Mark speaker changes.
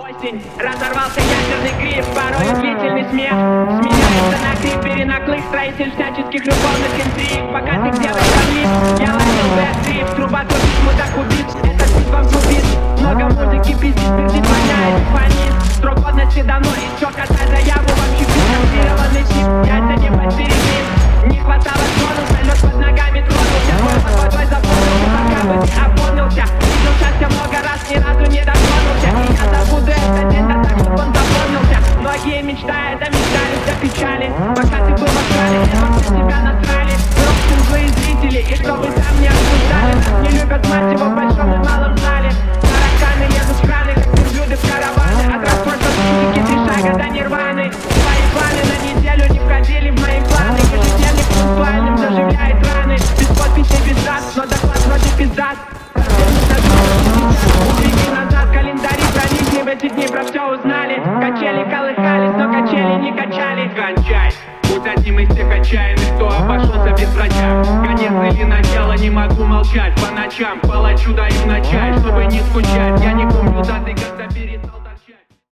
Speaker 1: Осень, разорвался ядерный гриб, порой длительный смех сменяется на крик, перенаклык, строитель всяческих любовных интриг. Пока ты делаешь конфликт, я ловил бэт-трип, труба тупит, мудак убит, это бит вам трубит. Много музыки пиздит, пердит, воняет, фонит. Срок годности давно истек, отдай заяву, вообще финансированный тип. Яйца не посередин, не хватало тонуса, лед под ногами тронулся, твой под водой заполнился, пока бы не опомнился. Видел счастье много раз, ни разу не дотронулся. И я забуду этот день, да так, чтоб он запомнился. Многие мечтают, а мечтались до печали. Пока ты был в Австралии, эмоции тебя насрали. Робкин злые зрители, и чтобы там не осуждали. Нас не любят, мать его, в большом и малом зале. Тараканы едут в краны, как верблюды в караваны. От расстройства психики ты шага до нирваны. Твои планы на неделю не входили в мои планы. Ежедневник пунктуальным заживляет раны. Без подписей, без дат, но доклад вроде пиздат. Убеги назад, календари проникли, в эти дни про все узнали. Качели колыхались, но качели не качали.
Speaker 2: Кончай, будь одним из тех отчаянных, кто обошелся без врача. Конец или начало, не могу молчать. По ночам палачу даю на чай, чтобы не скучать. Я не помню даты,